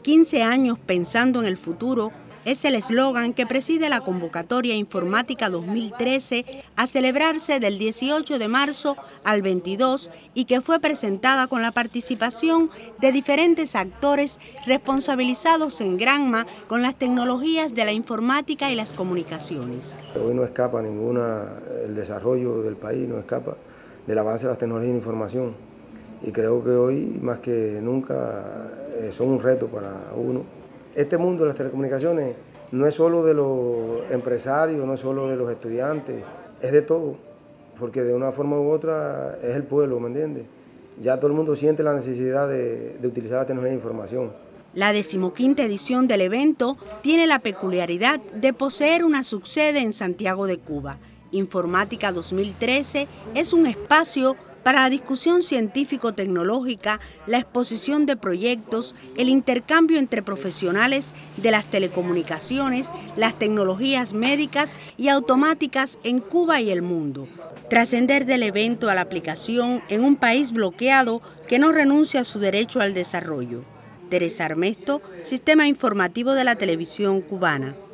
15 años pensando en el futuro es el eslogan que preside la convocatoria informática 2013 a celebrarse del 18 de marzo al 22 y que fue presentada con la participación de diferentes actores responsabilizados en Granma con las tecnologías de la informática y las comunicaciones. Hoy no escapa el desarrollo del país no escapa del avance de las tecnologías de información y creo que hoy más que nunca son un reto para uno. Este mundo de las telecomunicaciones no es solo de los empresarios, no es solo de los estudiantes, es de todo, porque de una forma u otra es el pueblo, ¿me entiendes? Ya todo el mundo siente la necesidad de utilizar la tecnología de información. La 15ª edición del evento tiene la peculiaridad de poseer una subsede en Santiago de Cuba. Informática 2013 es un espacio para la discusión científico-tecnológica, la exposición de proyectos, el intercambio entre profesionales de las telecomunicaciones, las tecnologías médicas y automáticas en Cuba y el mundo. Trascender del evento a la aplicación en un país bloqueado que no renuncia a su derecho al desarrollo. Teresa Armesto, Sistema Informativo de la Televisión Cubana.